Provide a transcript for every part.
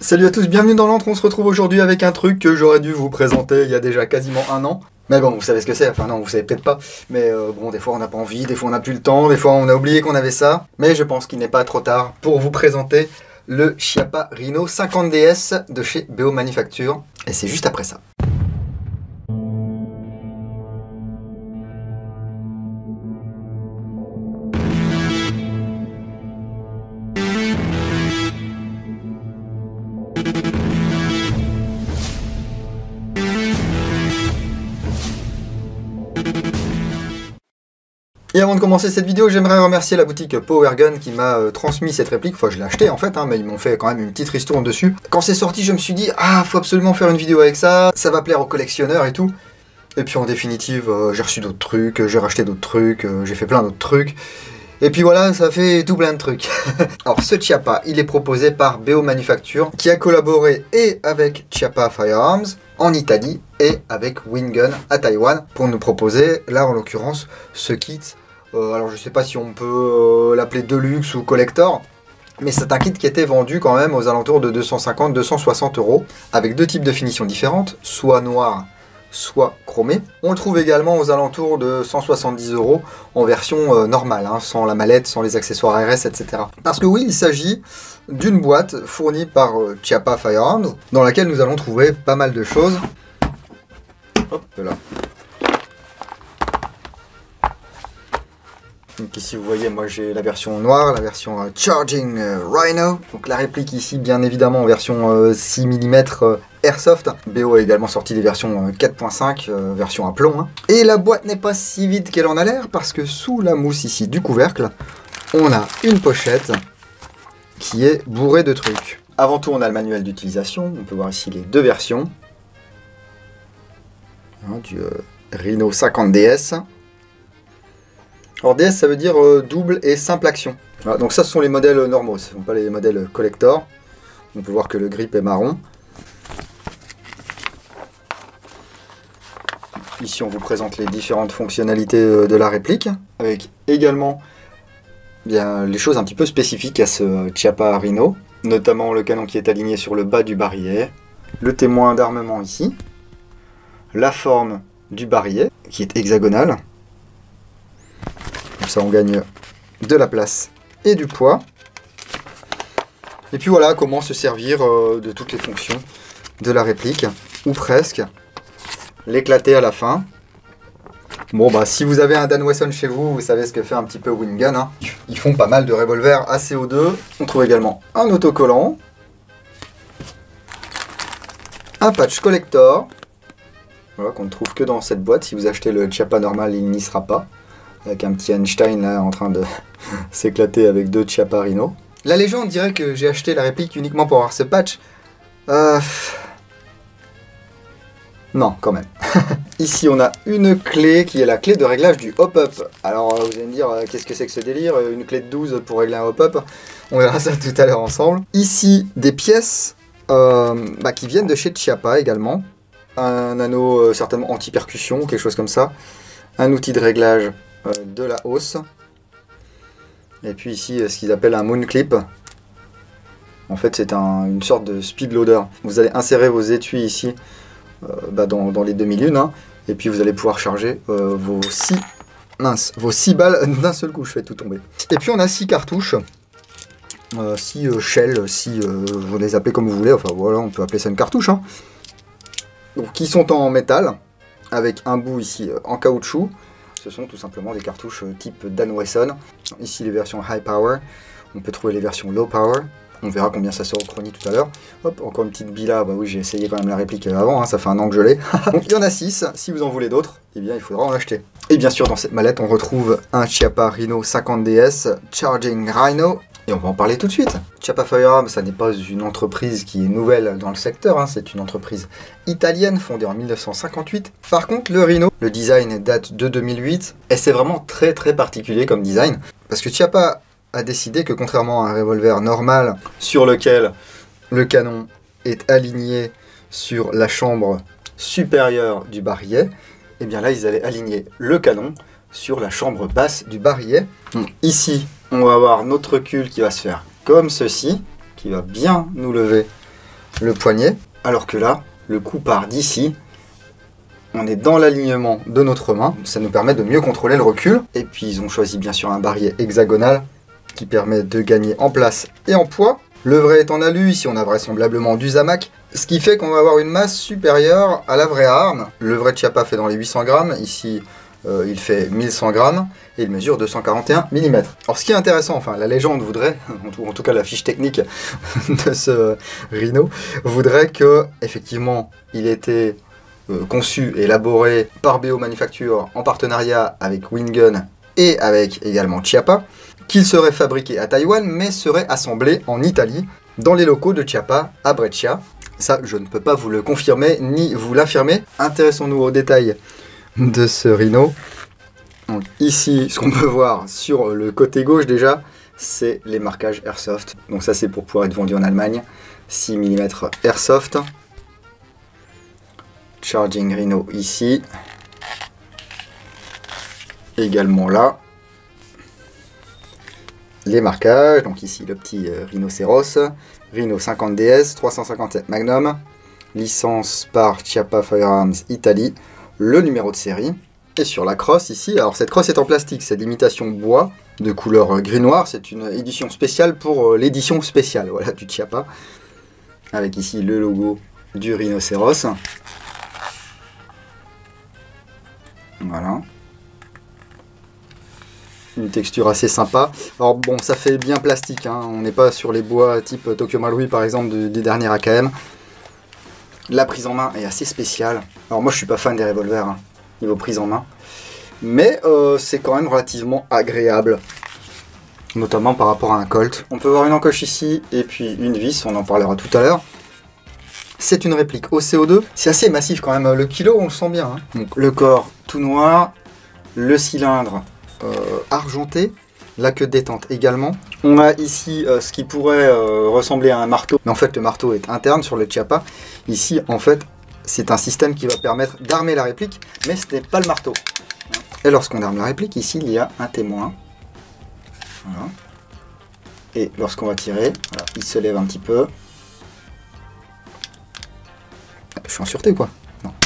Salut à tous, bienvenue dans l'antre. On se retrouve aujourd'hui avec un truc que j'aurais dû vous présenter il y a déjà quasiment un an. Mais bon, vous savez ce que c'est, enfin non, vous savez peut-être pas. Mais bon, des fois on n'a pas envie, des fois on n'a plus le temps, des fois on a oublié qu'on avait ça. Mais je pense qu'il n'est pas trop tard pour vous présenter le Chiappa Rhino 50DS de chez BO Manufacture. Et c'est juste après ça. Et avant de commencer cette vidéo, j'aimerais remercier la boutique Powergun qui m'a transmis cette réplique. Enfin, je l'ai acheté en fait, mais ils m'ont fait quand même une petite ristourne dessus. Quand c'est sorti, je me suis dit, faut absolument faire une vidéo avec ça, ça va plaire aux collectionneurs et tout. Et puis en définitive, j'ai reçu d'autres trucs, j'ai racheté d'autres trucs, j'ai fait plein d'autres trucs. Et puis voilà, ça fait tout plein de trucs. Alors ce Chiappa, il est proposé par BO Manufacture, qui a collaboré et avec Chiappa Firearms en Italie et avec Wingun à Taïwan pour nous proposer, là en l'occurrence, ce kit. Alors je sais pas si on peut l'appeler Deluxe ou Collector, mais c'est un kit qui était vendu quand même aux alentours de 250-260 €, avec deux types de finitions différentes, soit noir, soit chromé. On le trouve également aux alentours de 170 € en version normale, sans la mallette, sans les accessoires RS, etc. Parce que oui, il s'agit d'une boîte fournie par Chiappa Firearms, dans laquelle nous allons trouver pas mal de choses. Hop là. Donc ici vous voyez, moi j'ai la version noire, la version Charging Rhino. Donc la réplique ici bien évidemment en version 6 mm Airsoft. BO a également sorti des versions 4.5, version à plomb. Et la boîte n'est pas si vide qu'elle en a l'air, parce que sous la mousse ici du couvercle, on a une pochette qui est bourrée de trucs. Avant tout on a le manuel d'utilisation, on peut voir ici les deux versions. Du Rhino 50DS. Alors DS ça veut dire double et simple action. Voilà, donc ça ce sont les modèles normaux, ce ne sont pas les modèles collector. On peut voir que le grip est marron. Ici on vous présente les différentes fonctionnalités de la réplique, avec également bien, les choses un petit peu spécifiques à ce Chiappa Rhino, notamment le canon qui est aligné sur le bas du barillet, le témoin d'armement ici, la forme du barillet qui est hexagonale. Comme ça on gagne de la place et du poids. Et puis voilà comment se servir de toutes les fonctions de la réplique, ou presque. L'éclater à la fin. Bon bah si vous avez un Dan Wesson chez vous, vous savez ce que fait un petit peu Wingun. Ils font pas mal de revolvers à CO2. On trouve également un autocollant. Un patch collector. Voilà, qu'on ne trouve que dans cette boîte. Si vous achetez le Chiappa normal, il n'y sera pas. Avec un petit Einstein là en train de s'éclater avec deux Chiappa Rhino. La légende dirait que j'ai acheté la réplique uniquement pour avoir ce patch. Non, quand même. Ici on a une clé qui est la clé de réglage du hop-up. Alors vous allez me dire, qu'est-ce que c'est que ce délire? Une clé de 12 pour régler un hop-up? On verra ça tout à l'heure ensemble. Ici des pièces qui viennent de chez Chiappa également. Un anneau certainement anti-percussion, quelque chose comme ça. Un outil de réglage de la hausse. Et puis ici ce qu'ils appellent un moon clip. En fait c'est une sorte de speed loader. Vous allez insérer vos étuis ici dans les demi-lunes, et puis vous allez pouvoir charger vos 6 balles d'un seul coup. Je fais tout tomber. Et puis on a 6 cartouches, 6 shells, si vous les appelez comme vous voulez. Enfin voilà, on peut appeler ça une cartouche. Donc, qui sont en métal, avec un bout ici en caoutchouc. Ce sont tout simplement des cartouches type Dan Wesson. Ici les versions High Power. On peut trouver les versions Low Power. On verra combien ça sort au chronie tout à l'heure. Hop, encore une petite bille. Bah oui, j'ai essayé quand même la réplique avant, ça fait un an que je l'ai. Donc il y en a 6. Si vous en voulez d'autres, eh bien il faudra en acheter. Et bien sûr, dans cette mallette, on retrouve un Chiappa Rhino 50DS Charging Rhino. Et on va en parler tout de suite. Chiappa Firearms, ça n'est pas une entreprise qui est nouvelle dans le secteur, c'est une entreprise italienne fondée en 1958. Par contre, le Rhino, le design date de 2008, et c'est vraiment très particulier comme design. Parce que Chiappa a décidé que contrairement à un revolver normal, sur lequel le canon est aligné sur la chambre supérieure du barillet, et bien là ils allaient aligner le canon sur la chambre basse du barillet. Ici, on va avoir notre recul qui va se faire comme ceci, qui va bien nous lever le poignet, alors que là, le coup part d'ici. On est dans l'alignement de notre main, ça nous permet de mieux contrôler le recul. Et puis ils ont choisi bien sûr un barillet hexagonal qui permet de gagner en place et en poids. Le vrai est en alu, ici on a vraisemblablement du Zamac, ce qui fait qu'on va avoir une masse supérieure à la vraie arme. Le vrai Chiappa fait dans les 800 grammes, ici il fait 1100 grammes et il mesure 241 mm. Alors ce qui est intéressant, enfin la légende voudrait, en tout cas la fiche technique de ce Rhino, voudrait que effectivement il était conçu et élaboré par BO Manufacture en partenariat avec Wingun et avec également Chiappa, qu'il serait fabriqué à Taïwan mais serait assemblé en Italie dans les locaux de Chiappa à Brescia. Ça, je ne peux pas vous le confirmer ni vous l'affirmer. Intéressons-nous aux détails de ce Rhino. Donc ici, ce qu'on peut voir sur le côté gauche déjà, c'est les marquages Airsoft. Donc ça, c'est pour pouvoir être vendu en Allemagne. 6 mm Airsoft. Charging Rhino ici. Également là. Les marquages, donc ici le petit rhinocéros, Rhino 50DS, 357 Magnum, licence par Chiappa Firearms Italie, le numéro de série. Et sur la crosse ici, alors cette crosse est en plastique, c'est d'imitation bois, de couleur gris-noir, c'est une édition spéciale pour l'édition spéciale, voilà, du Chiappa. Avec ici le logo du rhinocéros. Voilà. Une texture assez sympa. Alors bon, ça fait bien plastique, hein. On n'est pas sur les bois type Tokyo Marui par exemple des derniers AKM. La prise en main est assez spéciale. Alors moi je suis pas fan des revolvers, hein, niveau prise en main. Mais c'est quand même relativement agréable. Notamment par rapport à un Colt. On peut voir une encoche ici et puis une vis, on en parlera tout à l'heure. C'est une réplique au CO2. C'est assez massif quand même, le kilo on le sent bien, hein. Donc le corps tout noir, le cylindre argenté, la queue de détente également. On a ici ce qui pourrait ressembler à un marteau, mais en fait le marteau est interne sur le Chiappa. Ici en fait c'est un système qui va permettre d'armer la réplique, mais ce n'est pas le marteau. Et lorsqu'on arme la réplique, ici il y a un témoin. Voilà. Et lorsqu'on va tirer, voilà, il se lève un petit peu. Je suis en sûreté ou quoi? Non.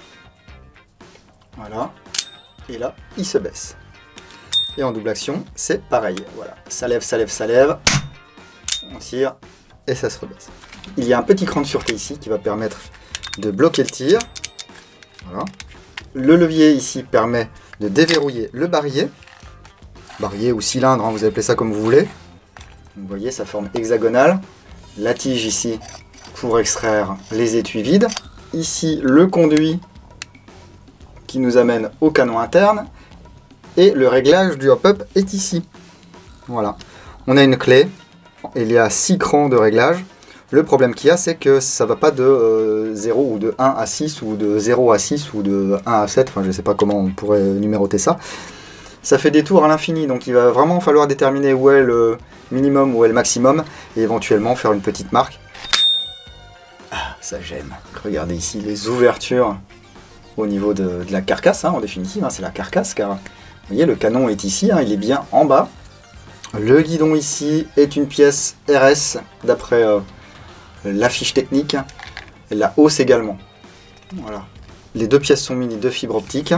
Voilà. Et là, il se baisse. Et en double action, c'est pareil. Voilà, ça lève, ça lève, ça lève. On tire et ça se rebaisse. Il y a un petit cran de sûreté ici qui va permettre de bloquer le tir. Voilà. Le levier ici permet de déverrouiller le barillet. Barillet ou cylindre, hein, vous appelez ça comme vous voulez. Vous voyez, sa forme hexagonale. La tige ici pour extraire les étuis vides. Ici, le conduit qui nous amène au canon interne. Et le réglage du hop-up est ici. Voilà. On a une clé. Il y a 6 crans de réglage. Le problème qu'il y a, c'est que ça ne va pas de 0 ou de 1 à 6 ou de 0 à 6 ou de 1 à 7. Enfin, je ne sais pas comment on pourrait numéroter ça. Ça fait des tours à l'infini. Donc il va vraiment falloir déterminer où est le minimum, où est le maximum. Et éventuellement faire une petite marque. Ah, ça j'aime. Regardez ici les ouvertures au niveau de la carcasse, hein, en définitive. Hein, c'est la carcasse car... Vous voyez, le canon est ici, hein, il est bien en bas. Le guidon ici est une pièce RS, d'après la fiche technique. Et la hausse également. Voilà. Les deux pièces sont munies de fibres optiques.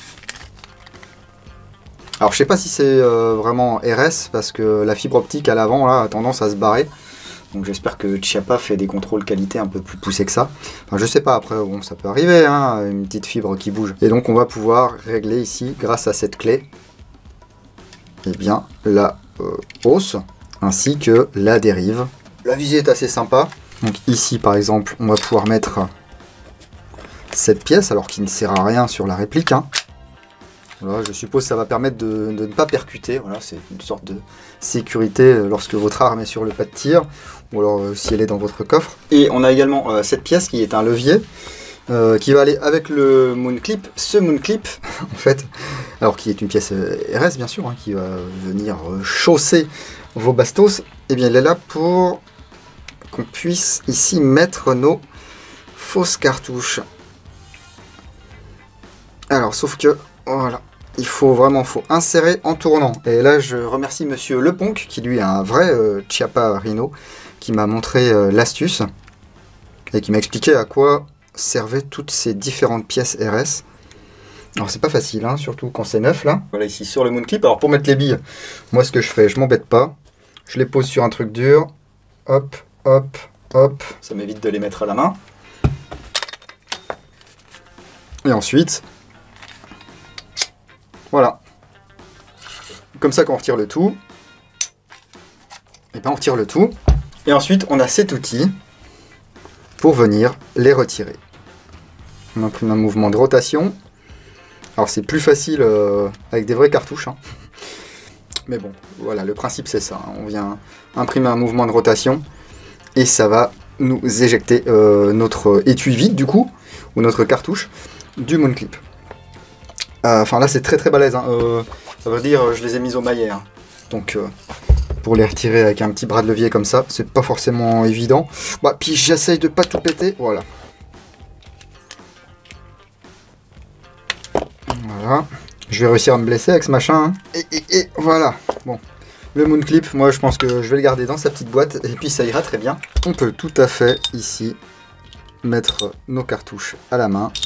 Alors je sais pas si c'est vraiment RS, parce que la fibre optique à l'avant là a tendance à se barrer. Donc j'espère que Chiappa fait des contrôles qualité un peu plus poussés que ça. Enfin je sais pas, après bon, ça peut arriver, hein, une petite fibre qui bouge. Et donc on va pouvoir régler ici, grâce à cette clé, eh bien la hausse, ainsi que la dérive. La visée est assez sympa. Donc ici par exemple, on va pouvoir mettre cette pièce, alors qu'il ne sert à rien sur la réplique, hein. Voilà, je suppose que ça va permettre de ne pas percuter. Voilà, c'est une sorte de sécurité lorsque votre arme est sur le pas de tir, ou alors si elle est dans votre coffre. Et on a également cette pièce qui est un levier qui va aller avec le moon clip. Ce moon clip, en fait, alors qui est une pièce RS bien sûr, hein, qui va venir chausser vos bastos, et bien il est là pour qu'on puisse ici mettre nos fausses cartouches. Alors, sauf que voilà, il faut insérer en tournant. Et là, je remercie monsieur Leponc, qui lui a un vrai Chiappa Rhino, qui m'a montré l'astuce. et qui m'a expliqué à quoi servaient toutes ces différentes pièces RS. Alors c'est pas facile, hein, surtout quand c'est neuf là. Voilà, ici sur le moon clip. Alors pour mettre les billes, moi ce que je fais, je m'embête pas. Je les pose sur un truc dur. Hop, hop, hop. Ça m'évite de les mettre à la main. Et ensuite, voilà. Comme ça, quand on retire le tout, et ben on retire le tout. Et ensuite, on a cet outil pour venir les retirer. On imprime un mouvement de rotation. Alors c'est plus facile avec des vraies cartouches, hein. Mais bon, voilà, le principe c'est ça. On vient imprimer un mouvement de rotation et ça va nous éjecter notre étui vide du coup, ou notre cartouche du moon clip. Enfin là c'est très très balèze, hein. Ça veut dire je les ai mis au maillet, hein. Donc pour les retirer avec un petit bras de levier comme ça, c'est pas forcément évident. Bah, puis j'essaye de pas tout péter, voilà. Voilà. Je vais réussir à me blesser avec ce machin, hein. Et voilà. Bon. Le moon clip, moi je pense que je vais le garder dans sa petite boîte et puis ça ira très bien. On peut tout à fait ici mettre nos cartouches à la main.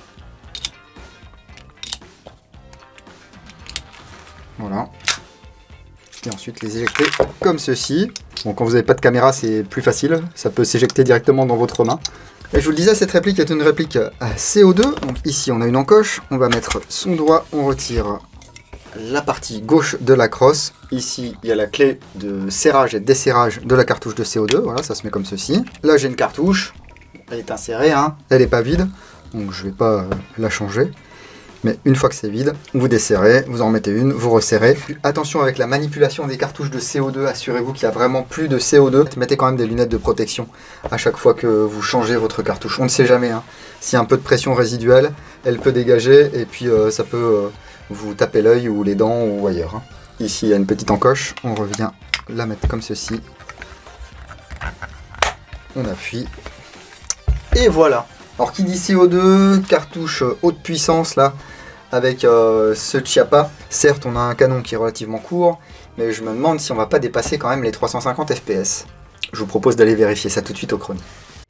Voilà. Et ensuite les éjecter comme ceci. Bon, quand vous n'avez pas de caméra, c'est plus facile. Ça peut s'éjecter directement dans votre main. Et je vous le disais, cette réplique est une réplique à CO2. Donc ici, on a une encoche. On va mettre son doigt. On retire la partie gauche de la crosse. Ici, il y a la clé de serrage et desserrage de la cartouche de CO2. Voilà, ça se met comme ceci. Là, j'ai une cartouche. Elle est insérée, hein. Elle n'est pas vide. Donc, je ne vais pas la changer. Mais une fois que c'est vide, vous desserrez, vous en remettez une, vous resserrez. Attention avec la manipulation des cartouches de CO2, assurez-vous qu'il n'y a vraiment plus de CO2. Mettez quand même des lunettes de protection à chaque fois que vous changez votre cartouche. On ne sait jamais, hein. S'il y a un peu de pression résiduelle, elle peut dégager et puis ça peut vous taper l'œil ou les dents ou ailleurs, hein. Ici, il y a une petite encoche, on revient la mettre comme ceci. On appuie. Et voilà. Alors qui dit CO2, cartouche haute puissance là, avec ce Chiappa. Certes on a un canon qui est relativement court, mais je me demande si on va pas dépasser quand même les 350 fps. Je vous propose d'aller vérifier ça tout de suite au chrono.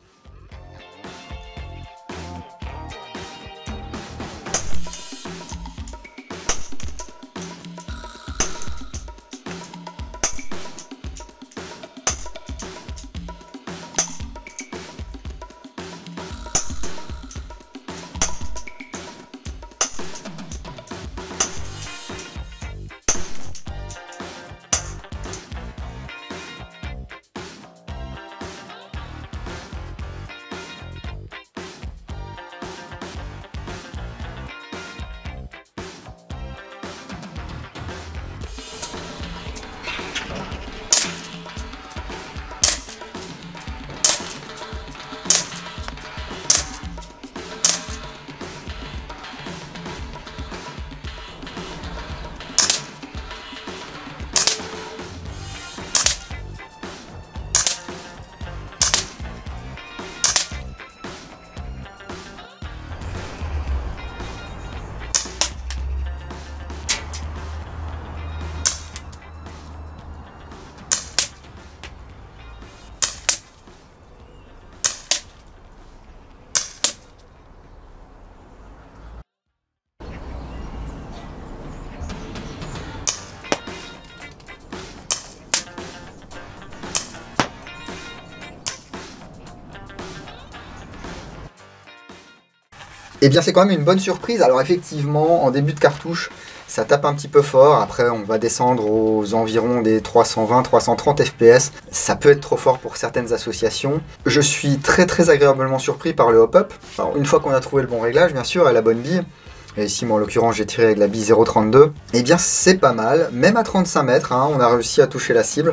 Et bien c'est quand même une bonne surprise. Alors effectivement, en début de cartouche, ça tape un petit peu fort. Après, on va descendre aux environs des 320-330 fps. Ça peut être trop fort pour certaines associations. Je suis très agréablement surpris par le hop-up. Alors une fois qu'on a trouvé le bon réglage, bien sûr, et la bonne bille, et ici moi en l'occurrence j'ai tiré avec la bille 0,32, et bien c'est pas mal. Même à 35 mètres, hein, on a réussi à toucher la cible.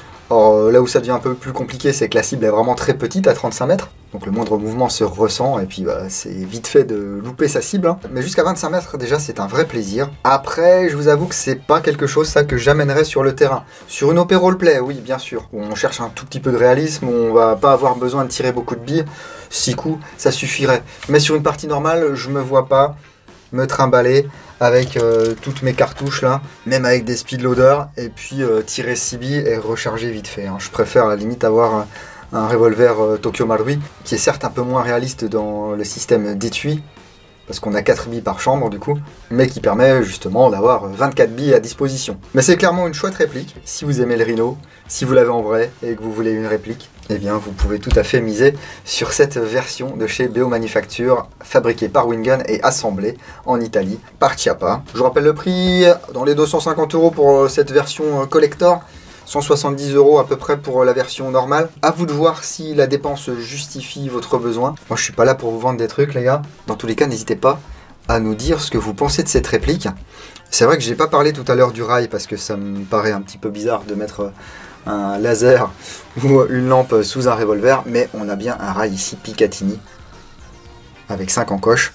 Or, là où ça devient un peu plus compliqué, c'est que la cible est vraiment très petite à 35 mètres. Donc le moindre mouvement se ressent et puis bah, c'est vite fait de louper sa cible, hein. Mais jusqu'à 25 mètres déjà c'est un vrai plaisir. Après je vous avoue que c'est pas quelque chose ça que j'amènerais sur le terrain. Sur une OP roleplay, oui bien sûr, où on cherche un tout petit peu de réalisme, où on va pas avoir besoin de tirer beaucoup de billes, 6 coups ça suffirait. Mais sur une partie normale, je me vois pas me trimballer avec toutes mes cartouches là, même avec des speedloaders, et puis tirer 6 billes et recharger vite fait, hein. Je préfère à la limite avoir un revolver Tokyo Marui, qui est certes un peu moins réaliste dans le système d'étui, parce qu'on a 4 billes par chambre du coup, mais qui permet justement d'avoir 24 billes à disposition. Mais c'est clairement une chouette réplique. Si vous aimez le Rhino, si vous l'avez en vrai et que vous voulez une réplique, eh bien vous pouvez tout à fait miser sur cette version de chez BO Manufacture, fabriquée par Wingun et assemblée en Italie par Chiappa. Je vous rappelle le prix, dans les 250 € pour cette version collector, 170 € à peu près pour la version normale. À vous de voir si la dépense justifie votre besoin. Moi je suis pas là pour vous vendre des trucs les gars. Dans tous les cas, n'hésitez pas à nous dire ce que vous pensez de cette réplique. C'est vrai que j'ai pas parlé tout à l'heure du rail parce que ça me paraît un petit peu bizarre de mettre un laser ou une lampe sous un revolver, mais on a bien un rail ici Picatinny avec 5 encoches.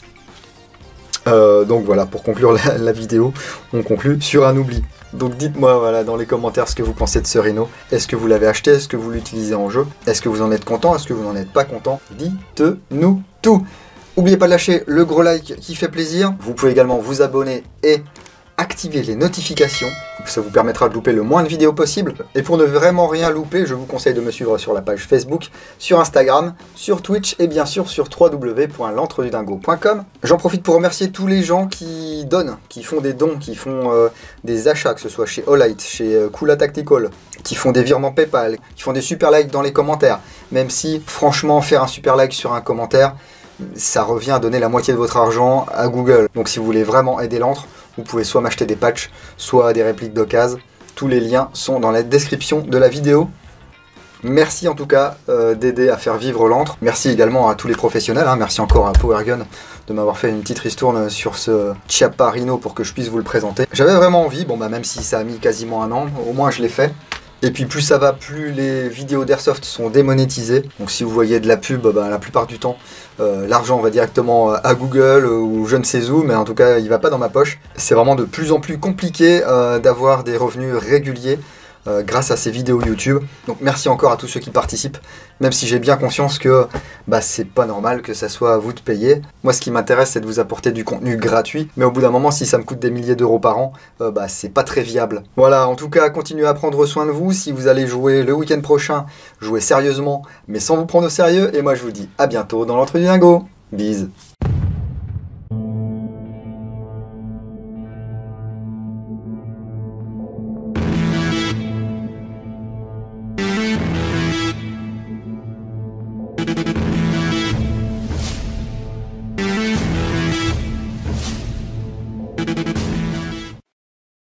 Donc voilà, pour conclure la vidéo, on conclut sur un oubli. Donc dites-moi voilà, dans les commentaires ce que vous pensez de ce Rhino. Est-ce que vous l'avez acheté? Est-ce que vous l'utilisez en jeu? Est-ce que vous en êtes content? Est-ce que vous n'en êtes pas content? Dites-nous tout. N'oubliez pas de lâcher le gros like qui fait plaisir. Vous pouvez également vous abonner et activer les notifications. Ça vous permettra de louper le moins de vidéos possible. Et pour ne vraiment rien louper, je vous conseille de me suivre sur la page Facebook, sur Instagram, sur Twitch et bien sûr sur www.l'entredudingo.com. J'en profite pour remercier tous les gens qui donnent, qui font des dons, qui font des achats, que ce soit chez Olight, chez Kula Tactical, qui font des virements PayPal, qui font des super likes dans les commentaires. Même si, franchement, faire un super like sur un commentaire, ça revient à donner la moitié de votre argent à Google. Donc si vous voulez vraiment aider l'antre, vous pouvez soit m'acheter des patchs, soit des répliques d'occasion. Tous les liens sont dans la description de la vidéo. Merci en tout cas d'aider à faire vivre l'antre. Merci également à tous les professionnels. Merci encore à Powergun de m'avoir fait une petite ristourne sur ce Chiappa Rhino pour que je puisse vous le présenter. J'avais vraiment envie, bon bah même si ça a mis quasiment un an, au moins je l'ai fait. Et puis plus ça va, plus les vidéos d'airsoft sont démonétisées. Donc si vous voyez de la pub, la plupart du temps, l'argent va directement à Google ou je ne sais où, mais en tout cas il va pas dans ma poche. C'est vraiment de plus en plus compliqué d'avoir des revenus réguliers grâce à ces vidéos YouTube. Donc merci encore à tous ceux qui participent, même si j'ai bien conscience que c'est pas normal que ça soit à vous de payer. Moi ce qui m'intéresse c'est de vous apporter du contenu gratuit, mais au bout d'un moment si ça me coûte des milliers d'euros par an, c'est pas très viable. Voilà, en tout cas continuez à prendre soin de vous. Si vous allez jouer le week-end prochain, jouez sérieusement mais sans vous prendre au sérieux, et moi je vous dis à bientôt dans l'Entre du Dingo. Bise.